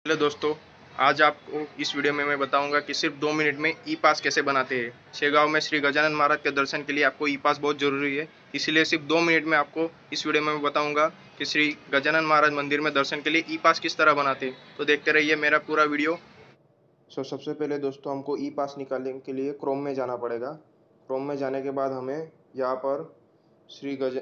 Hello दोस्तों, आज आपको इस वीडियो में मैं बताऊंगा कि सिर्फ 2 मिनट में ई पास कैसे बनाते हैं। शेगांव में श्री गजानन महाराज के दर्शन के लिए आपको ई पास बहुत ज़रूरी है, इसीलिए सिर्फ 2 मिनट में आपको इस वीडियो में मैं बताऊंगा कि श्री गजानन महाराज मंदिर में दर्शन के लिए ई पास किस तरह बनाते हैं। तो देखते रहिए मेरा पूरा वीडियो। सबसे पहले दोस्तों हमको ई पास निकालने के लिए क्रोम में जाना पड़ेगा। क्रोम में जाने के बाद हमें यहाँ पर श्री गज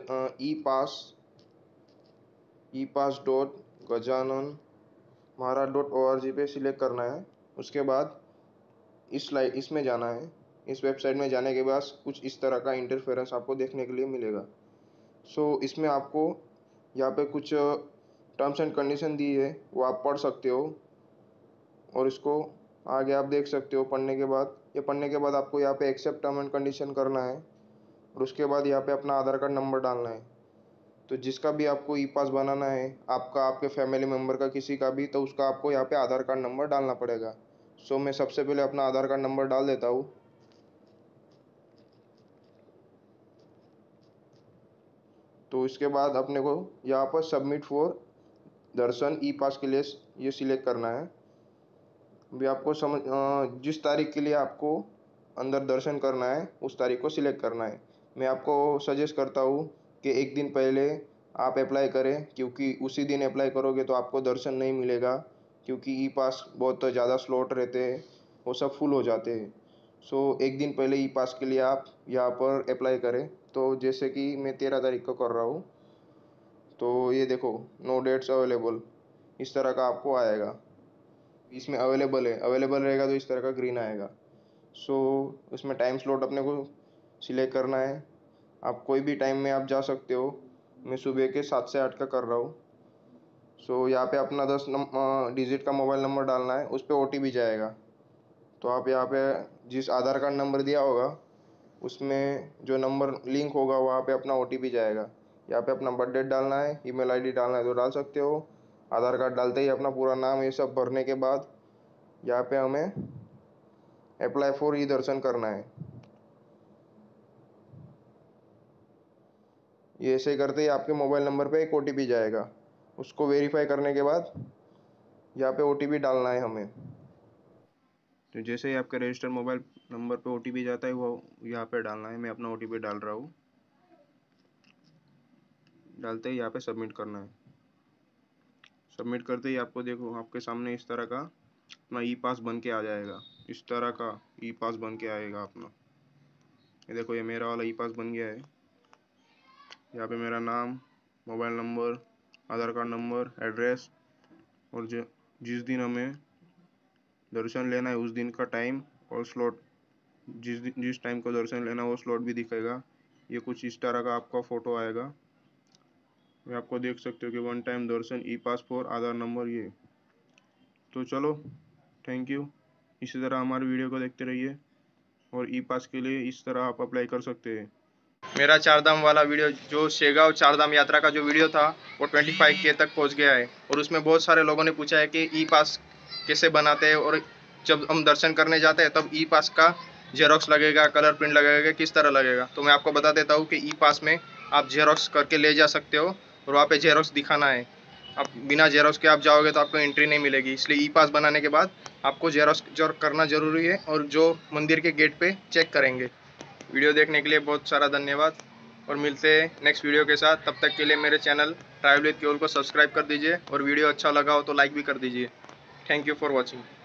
ई पास डॉट गजानन महाराज.org पे सिलेक्ट करना है। उसके बाद इसमें जाना है। इस वेबसाइट में जाने के बाद कुछ इस तरह का इंटरफेरेंस आपको देखने के लिए मिलेगा। इसमें आपको यहाँ पे कुछ टर्म्स एंड कंडीशन दी है, वो आप पढ़ सकते हो और इसको आगे आप देख सकते हो। पढ़ने के बाद आपको यहाँ पे एक्सेप्ट टर्म एंड कंडीशन करना है और उसके बाद यहाँ पे अपना आधार कार्ड नंबर डालना है। तो जिसका भी आपको ई पास बनाना है, आपका, आपके फैमिली मेम्बर का, किसी का भी, तो उसका आपको यहाँ पे आधार कार्ड नंबर डालना पड़ेगा। मैं सबसे पहले अपना आधार कार्ड नंबर डाल देता हूँ। तो इसके बाद अपने को यहाँ पर सबमिट फॉर दर्शन ई पास के लिए ये सिलेक्ट करना है। अभी आपको जिस तारीख के लिए आपको अंदर दर्शन करना है उस तारीख को सिलेक्ट करना है। मैं आपको सजेस्ट करता हूँ कि एक दिन पहले आप अप्लाई करें, क्योंकि उसी दिन अप्लाई करोगे तो आपको दर्शन नहीं मिलेगा, क्योंकि ई पास बहुत ज़्यादा स्लॉट रहते हैं, वो सब फुल हो जाते हैं। एक दिन पहले ई पास के लिए आप यहाँ पर अप्लाई करें। तो जैसे कि मैं 13 तारीख को कर रहा हूँ, तो ये देखो, नो डेट्स अवेलेबल, इस तरह का आपको आएगा। इसमें अवेलेबल रहेगा तो इस तरह का ग्रीन आएगा। इसमें टाइम स्लॉट अपने को सिलेक्ट करना है। आप कोई भी टाइम में आप जा सकते हो। मैं सुबह के 7 से 8 का कर रहा हूँ। यहाँ पे अपना 10 डिजिट का मोबाइल नंबर डालना है, उस पर OTP जाएगा। तो आप यहाँ पे जिस आधार कार्ड नंबर दिया होगा उसमें जो नंबर लिंक होगा वहाँ पे अपना OTP जाएगा। यहाँ पे अपना बर्थ डेट डालना है, ईमेल ID डालना है तो डाल सकते हो। आधार कार्ड डालते ही अपना पूरा नाम ये सब भरने के बाद यहाँ पे हमें अप्लाई फॉर ई दर्शन करना है। ये ऐसे करते ही आपके मोबाइल नंबर पे एक OTP जाएगा। उसको वेरीफाई करने के बाद यहाँ पे OTP डालना है हमें। तो जैसे ही आपके रजिस्टर मोबाइल नंबर पे OTP जाता है वो यहाँ पे डालना है। मैं अपना OTP डाल रहा हूँ। डालते ही यहाँ पे सबमिट करना है। सबमिट करते ही आपको देखो आपके सामने इस तरह का अपना ई पास बन के आ जाएगा। इस तरह का ई पास बन के आएगा अपना। ये देखो, ये मेरा वाला ई पास बन गया है। यहाँ पे मेरा नाम, mobile number, Aadhaar card number, address और जिस दिन हमें दर्शन लेना है उस दिन का टाइम और स्लॉट, जिस टाइम को दर्शन लेना वो स्लॉट भी दिखेगा। ये कुछ इस तरह का आपका फ़ोटो आएगा। ये आपको देख सकते हो कि 1 टाइम दर्शन e pass for Aadhaar number ये। तो चलो, थैंक यू। इसी तरह हमारे वीडियो को देखते रहिए और ई पास के लिए इस तरह आप अप्लाई कर सकते हैं। मेरा चारधाम वाला वीडियो, जो शेगांव चारधाम यात्रा का जो वीडियो था, वो 25K तक पहुंच गया है और उसमें बहुत सारे लोगों ने पूछा है कि ई पास कैसे बनाते हैं और जब हम दर्शन करने जाते हैं तब ई पास का जेरोक्स लगेगा, कलर प्रिंट लगेगा, किस तरह लगेगा। तो मैं आपको बता देता हूँ कि ई पास में आप जेरोक्स करके ले जा सकते हो और वहाँ पे जेरोक्स दिखाना है। आप बिना जेरोक्स के आप जाओगे तो आपको एंट्री नहीं मिलेगी। इसलिए ई पास बनाने के बाद आपको जेरोक्स करना ज़रूरी है और जो मंदिर के गेट पे चेक करेंगे। वीडियो देखने के लिए बहुत सारा धन्यवाद और मिलते हैं नेक्स्ट वीडियो के साथ। तब तक के लिए मेरे चैनल ट्रैवल विद केवल को सब्सक्राइब कर दीजिए और वीडियो अच्छा लगा हो तो लाइक भी कर दीजिए। Thank you for watching.